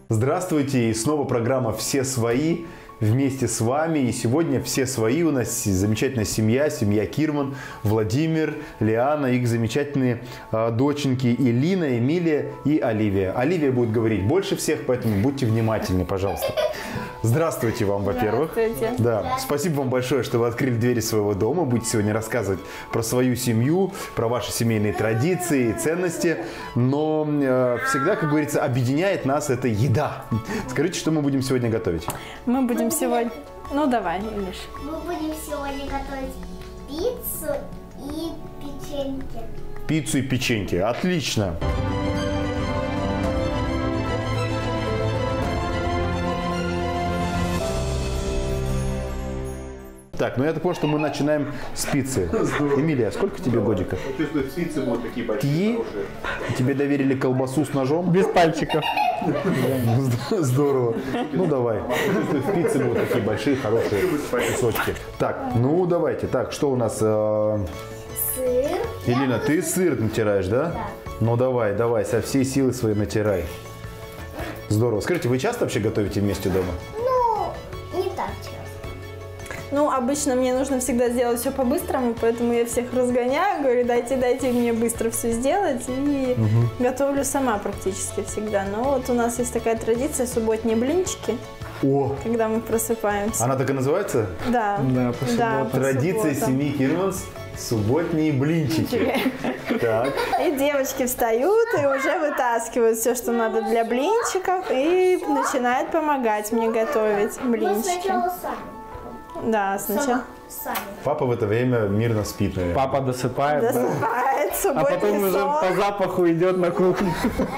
Здравствуйте, и снова программа «Все свои» вместе с вами. И сегодня все свои у нас замечательная семья Кирман, Владимир, Лиана, их замечательные доченьки Элина, Эмилия и Оливия. Оливия будет говорить больше всех, поэтому будьте внимательны, пожалуйста. Здравствуйте вам, во-первых. Здравствуйте. Да, спасибо вам большое, что вы открыли двери своего дома. Будете сегодня рассказывать про свою семью, про ваши семейные традиции и ценности. Но всегда, как говорится, объединяет нас это еда. Скажите, что мы будем сегодня готовить? Мы будем сегодня... Ну, давай, Илюш. Мы будем сегодня готовить пиццу и печеньки. Пиццу и печеньки. Отлично. Так, ну я так понял, что мы начинаем с пиццы. Эмилия, сколько тебе годиков? Пиццы будут такие большие. Тебе доверили колбасу с ножом? Без пальчиков. Здорово. Ну давай. В пицце будут такие большие, хорошие кусочки. Так, ну давайте. Так, что у нас? Сыр. Элина, ты сыр натираешь, да? Да. Ну давай, со всей силы своей натирай. Здорово. Скажите, вы часто вообще готовите вместе дома? Ну, не так часто. Ну, обычно мне нужно всегда сделать все по-быстрому, поэтому я всех разгоняю, говорю, дайте мне быстро все сделать, и готовлю сама практически всегда. Но вот у нас есть такая традиция — субботние блинчики, О, когда мы просыпаемся. она так и называется? Да, Да, по субботам. по Традиция субботам. семьи Кирманс – субботние блинчики. Так. И девочки встают и уже вытаскивают все, что надо для блинчиков, и начинают помогать мне готовить Мы блинчики. сначала сами. Да, сначала Сами. Папа в это время мирно спит, наверное. Папа досыпает, да. засыпает А субботний потом уже сон. по запаху идет на кухню.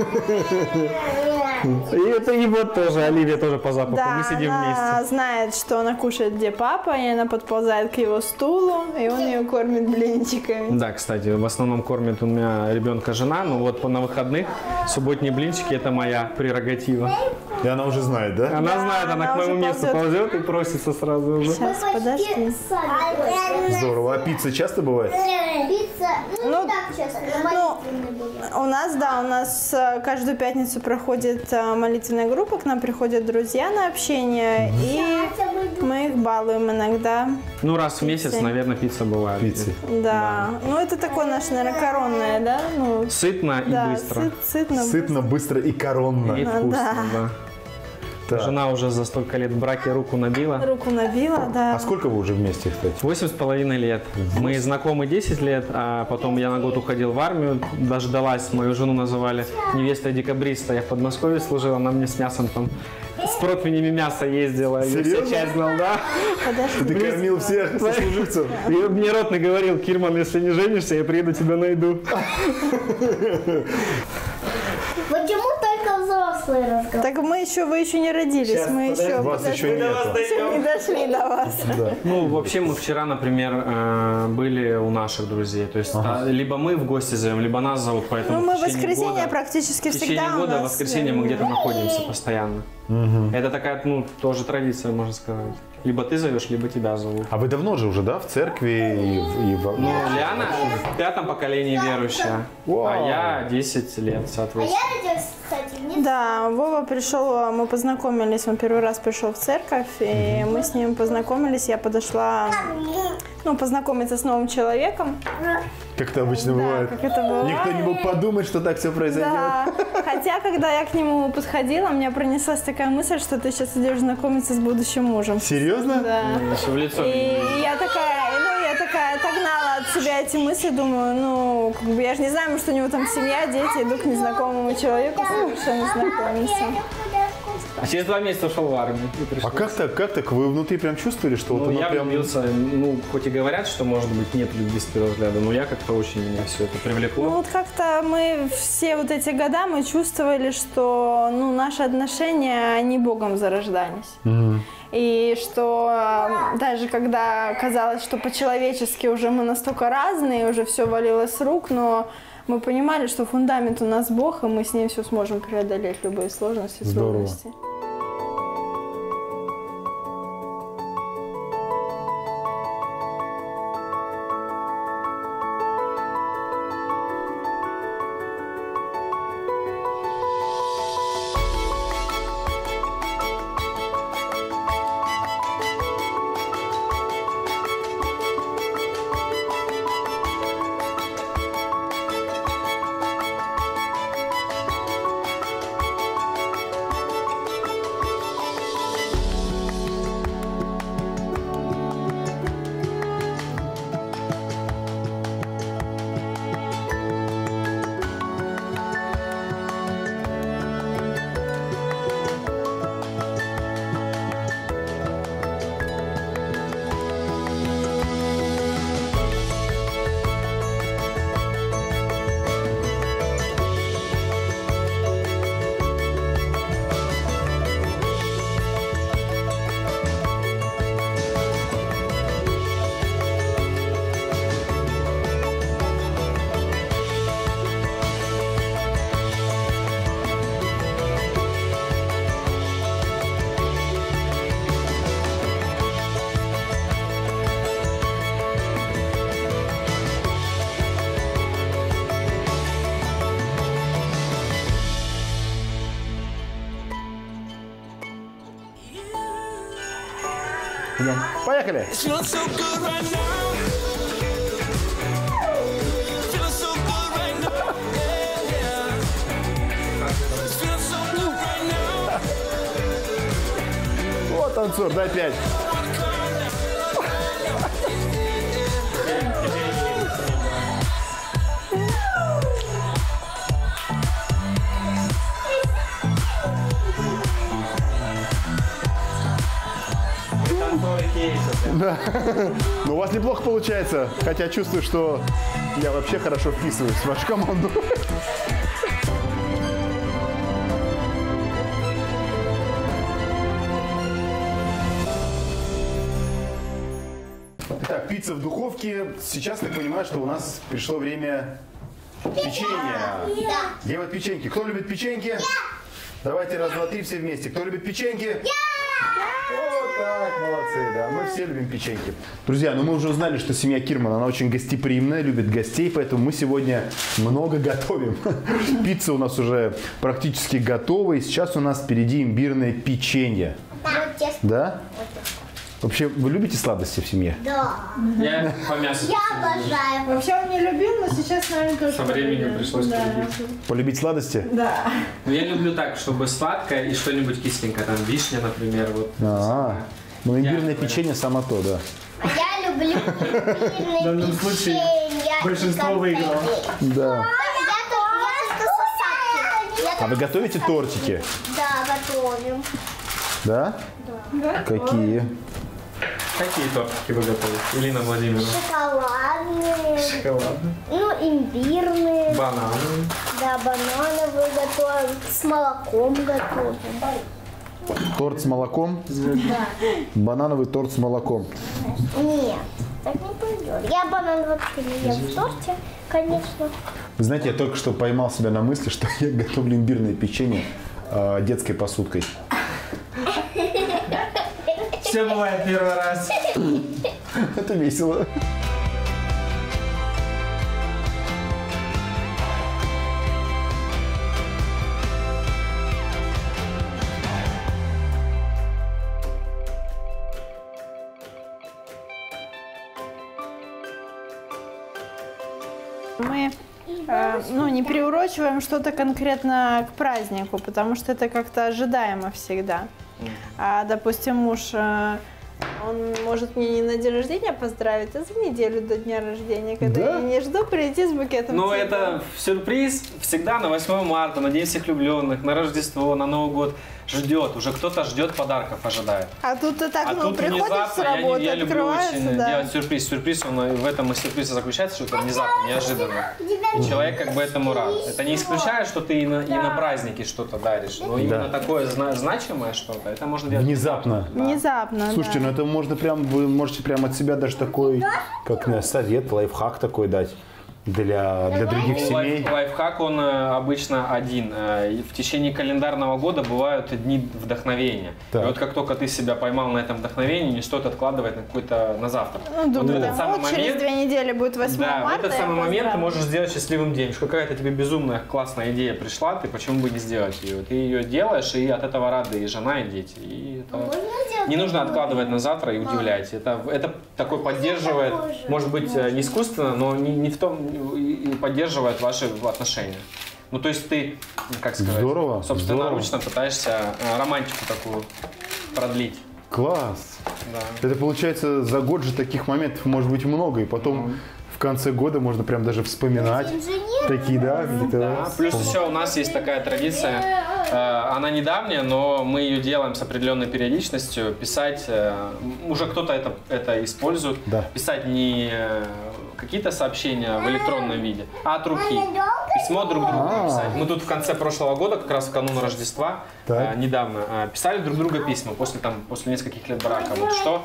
И это его тоже, Оливия тоже по запаху. Да, Мы сидим она вместе. знает, что она кушает где папа, и она подползает к его стулу, и он ее кормит блинчиками. Да, кстати, в основном кормит у меня ребенка жена, но вот на выходных субботние блинчики — это моя прерогатива. И она уже знает, да? Она знает, она к она моему уже месту ползет. ползет и просится сразу уже. Сейчас, подожди. Здорово. А пицца часто бывает? Пицца, Ну, не так часто, но молитвенная была. У нас каждую пятницу проходит молитвенная группа, к нам приходят друзья на общение, и мы их балуем иногда. Ну, раз в месяц, Пиццы. наверное, пицца бывает. Пиццы. Да, ну это такое наше, наверное, коронное, да? Ну, Сытно и да, быстро. сытно. Сытно, быстро и коронно. И вкусно, да. Так. Жена уже за столько лет в браке руку набила. Руку набила, да. А сколько вы уже вместе, кстати? 8,5 лет. Мы знакомы 10 лет, а потом я на год уходил в армию, дождалась, мою жену называли невестой декабриста. Я в Подмосковье служила, она мне с мясом там, с противнями мяса ездила. Я Серьезно? вся часть знал, да. Подожди. Ты кормил всех сослуживцев? И мне ротный говорил: Кирман, если не женишься, я приеду, тебя найду. Почему только взрослые разговаривают? Так вы еще не родились, Сейчас, мы подожди. еще, Вас еще нет. еще не дошли до вас. Ну, вообще мы вчера, например, были у наших друзей. То есть либо мы в гости зовем, либо нас зовут, поэтому Ну, мы в в течение воскресенье года- практически В течение всегда у года, в нас. воскресенье мы где-то находимся постоянно. Это такая, ну, тоже традиция, можно сказать. Либо ты зовешь, либо тебя зовут. А вы давно же уже, да, в церкви и в... Ну, Лиана в 5-м поколении верующая, Вау. а я 10 лет, А соответственно. я родилась, кстати, не Да, Вова пришел, мы познакомились, он первый раз пришел в церковь, и мы с ним познакомились, я подошла, познакомиться с новым человеком. Как это обычно бывает. как это бывает. Никто не мог подумать, что так все произойдет. Да, хотя, когда я к нему подходила, мне пронеслась такая мысль, что ты сейчас идешь знакомиться с будущим мужем. Серьезно? Да. Еще в лицо. И я такая отогнала от себя эти мысли, думаю, я же не знаю, может, у него там семья, дети, иду к незнакомому человеку, совершенно знакомиться. А через 2 месяца ушел в армию. и пришел. А как так? Вы внутри прям чувствовали, что вот Ну, оно я прям... влюбился, ну, хоть и говорят, что, может быть, нет любви с первого взгляда, но я как-то очень меня все это привлекло. Ну вот как-то мы все вот эти года мы чувствовали, что наши отношения, они Богом зарождались. И что даже когда казалось, что по-человечески уже мы настолько разные, уже все валилось с рук, но мы понимали, что фундамент у нас Бог, и мы с ним все сможем преодолеть любые сложности, Здорово. трудности. Идем. Поехали! Feeling so good right now. Feeling so good right now. Yeah, yeah. Feeling so good right now. Вот, танцор, дай 5. Да. Ну, у вас неплохо получается, хотя чувствую, что я вообще хорошо вписываюсь в вашу команду. Итак, пицца в духовке. Сейчас я так понимаю, что у нас пришло время печенья. Где вот печеньки? Кто любит печеньки? Давайте раз, два, три все вместе. Кто любит печеньки? Вот так, молодцы, да, мы все любим печеньки. Друзья, ну мы уже узнали, что семья Кирман, она очень гостеприимная, любит гостей, поэтому мы сегодня много готовим. Пицца у нас уже практически готова, и сейчас у нас впереди имбирное печенье. Да? Вообще, вы любите сладости в семье? Да. Я по мясу. Я обожаю. Вообще он не любил, но сейчас, наверное, тоже Со временем пришлось полюбить. Полюбить сладости? Да. Но я люблю так, чтобы сладкое и что-нибудь кисленькое. Там вишня, например. Вот. Ну имбирное Я- печенье само то, да. А я люблю имбирные данном случае печенья и большинство конфеты. выиграло. Да. Я только сосадки. А вы готовите тортики? Да, готовим. Да? Какие? Какие тортики вы готовите? Ирина Владимировна. Шоколадные. Шоколадные. Ну, имбирные. Бананы. Да, банановые готовим. С молоком готовим. Торт с молоком? Да. Банановый торт с молоком. Нет, так не пойдет. Я банан вообще не ем в торте, конечно. Вы знаете, я только что поймал себя на мысли, что я готовлю имбирное печенье детской посудкой. Все бывает первый раз. Это весело. Мы не приурочиваем что-то конкретно к празднику, потому что это как-то ожидаемо всегда. Допустим, муж, он может мне не на день рождения поздравить, а за неделю до дня рождения, когда Да? я не жду прийти с букетом Но цветов. это сюрприз всегда на 8 марта, на День всех влюбленных, на Рождество, на Новый год. Ждет, уже кто-то ждет, подарков ожидает. А тут ты так, А тут приходишь с внезапно, работы, я люблю открывается, очень да. делать сюрприз. Сюрприз, он в этом и сюрприз и заключается, что это внезапно, неожиданно. И человек как бы этому рад. Это не исключает, что ты и на праздники что-то даришь, но именно такое значимое что-то, это можно делать. Внезапно. Внезапно, Слушайте, да. ну это можно прям, вы можете прям от себя даже такой, как совет, лайфхак такой дать для других семей. Лайфхак, он обычно один. В течение календарного года бывают дни вдохновения. Так. И вот как только ты себя поймал на этом вдохновении, не стоит откладывать на завтра. Ну, думаю, в этот самый вот через момент, 2 недели будет 8 да, марта. в этот я самый момент ты поздравлю. можешь сделать счастливым день. Что какая-то тебе безумная, классная идея пришла, ты почему бы не сделать ее? Ты ее делаешь, и от этого рады и жена, и дети. И это... Не нужно откладывать на завтра и удивлять. Это такой поддерживает, может быть, не искусственно, но не в том, и поддерживает ваши отношения. Ну, то есть ты, как сказать, Здорово, собственноручно пытаешься романтику такую продлить. Класс. Да. Это получается за год же таких моментов может быть много, и потом в конце года можно прям даже вспоминать такие, да, какие-то. Да, плюс еще у нас есть такая традиция, она недавняя, но мы ее делаем с определенной периодичностью, писать, уже кто-то это использует, Да. писать не какие-то сообщения в электронном виде, а от руки. Письмо друг другу писать. Мы тут в конце прошлого года, как раз в канун Рождества, Так. недавно писали друг другу письма после нескольких лет брака. Вот что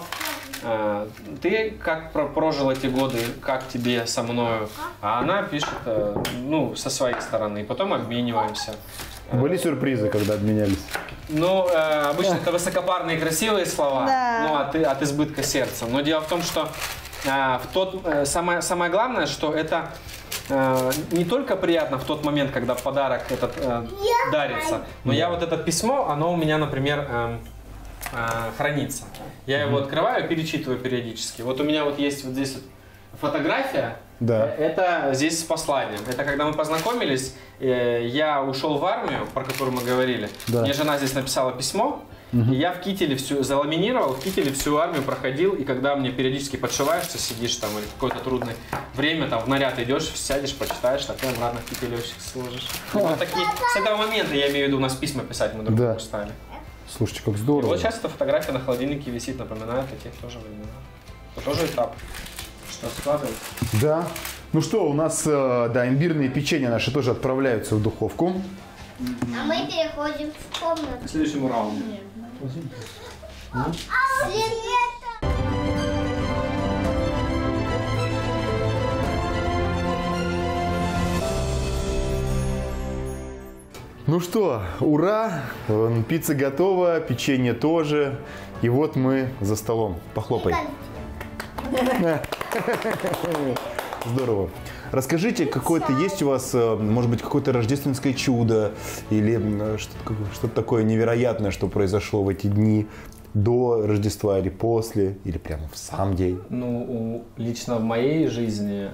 ты как прожил эти годы, как тебе со мною, а она пишет, со своей стороны, и потом обмениваемся. Были сюрпризы, когда обменялись? Ну, обычно это высокопарные красивые слова, Да. ну, от избытка сердца. Но дело в том, что самое главное, что это не только приятно в тот момент, когда подарок этот дарится, но я вот это письмо, оно у меня, например, хранится. Я его открываю, перечитываю периодически. Вот у меня вот есть вот здесь вот фотография. Да. Это здесь с посланием. Это когда мы познакомились, я ушел в армию, про которую мы говорили. Да. Мне жена здесь написала письмо. И я в кителе всю заламинировал, в кителе всю армию проходил, и когда мне периодически подшиваешься, сидишь там, или какое-то трудное время, там в наряд идешь, сядешь, почитаешь, такой обратно в кителечек сложишь. Вот такие, с этого момента, я имею в виду, у нас письма писать мы друг другу стали. Слушайте, как И здорово. вот сейчас эта фотография на холодильнике висит, напоминает о тех тоже времена. Это тоже этап, что складывается. Да. Ну что, у нас, да, имбирные печенья наши тоже отправляются в духовку. А мы переходим в комнату. К следующему раунду. Ну что, ура! Пицца готова, печенье тоже. И вот мы за столом. Похлопай. Здорово. Расскажите, какое-то есть у вас, может быть, какое-то рождественское чудо или что-то такое невероятное, что произошло в эти дни до Рождества или после, или прямо в сам день? Ну, лично в моей жизни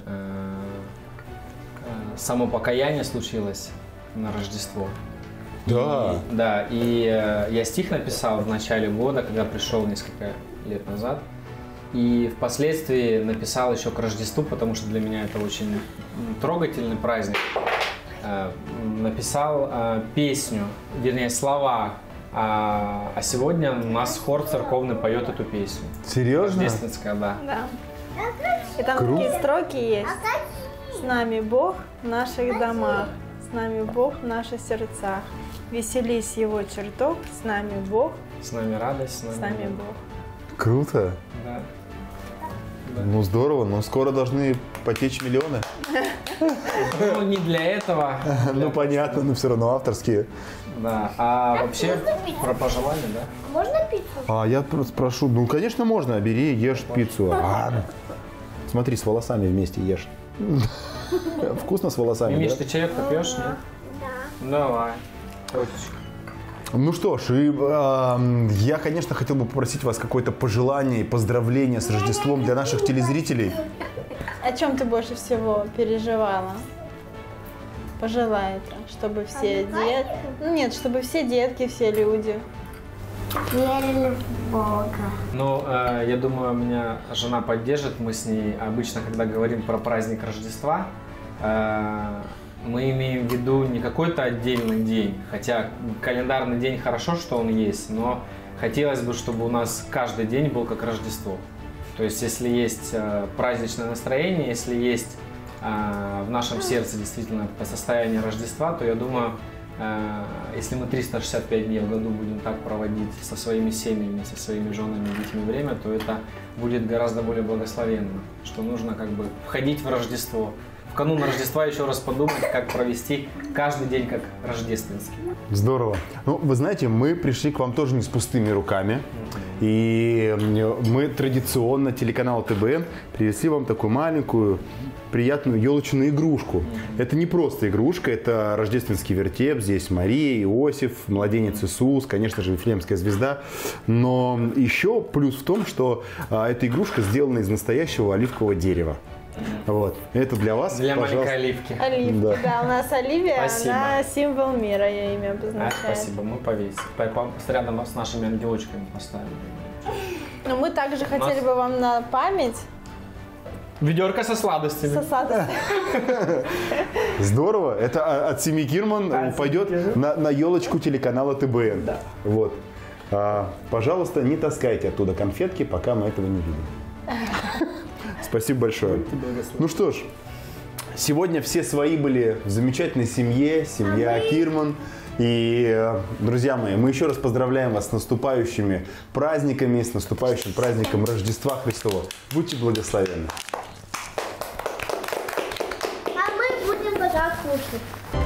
само покаяние случилось на Рождество. Да. И я стих написал в начале года, когда пришел несколько лет назад. И впоследствии написал еще к Рождеству, потому что для меня это очень трогательный праздник. Написал песню, вернее слова. А сегодня у нас хор церковный поет эту песню. Серьезно? Рождественская, да. Да. И там такие строки есть. С нами Бог в наших домах, с нами Бог в наших сердцах. Веселись Его чертог, с нами Бог, С нами радость, с нами Бог. Круто. Да. Ну здорово, но скоро должны потечь миллионы. Ну, не для этого. Ну понятно, но все равно авторские. Да. А вообще про пожелания, да? Можно пиццу? А я просто прошу, ну конечно можно, бери, ешь пиццу. Смотри, с волосами вместе ешь. Вкусно с волосами, Мимиш, да? ты чаек попьешь, нет? Да. Давай. Точечка. Ну что ж, я, конечно, хотел бы попросить вас какое-то пожелание и поздравление с Рождеством для наших телезрителей. О чем ты больше всего переживала? Пожелай это, чтобы все детки... Ну нет, чтобы все детки, все люди. Верили в Бога. Ну, я думаю, меня жена поддержит. Мы с ней обычно, когда говорим про праздник Рождества, мы имеем в виду не какой-то отдельный день, хотя календарный день хорошо, что он есть, но хотелось бы, чтобы у нас каждый день был как Рождество. То есть, если есть праздничное настроение, если есть в нашем сердце действительно состояние Рождества, то я думаю, если мы 365 дней в году будем так проводить со своими семьями, со своими женами и детьми время, то это будет гораздо более благословенно, что нужно как бы входить в Рождество. В канун Рождества еще раз подумать, как провести каждый день как рождественский. Здорово. Ну, вы знаете, мы пришли к вам тоже не с пустыми руками. И мы традиционно, телеканал ТБН, привезли вам такую маленькую, приятную елочную игрушку. Это не просто игрушка, это рождественский вертеп. Здесь Мария, Иосиф, младенец Иисус, конечно же, Вифлеемская звезда. Но еще плюс в том, что эта игрушка сделана из настоящего оливкового дерева. Вот. Это для вас, Для пожалуйста. маленькой оливки. Оливки, Да. да. У нас Оливия, Спасибо. она символ мира, ее имя обозначает. Спасибо, мы повесим. Рядом с нашими ангелочками поставим. Но мы также хотели бы вам на память Ведерко со сладостями. сосадок. Здорово. Это от семьи Кирман пойдет на елочку телеканала ТБН. Да. Вот. Пожалуйста, не таскайте оттуда конфетки, пока мы этого не видим. Спасибо большое. Ну что ж, сегодня все свои были в замечательной семье, семья Кирман. И, друзья мои, мы еще раз поздравляем вас с наступающими праздниками, с наступающим праздником Рождества Христова. Будьте благословенны. А мы будем пока кушать.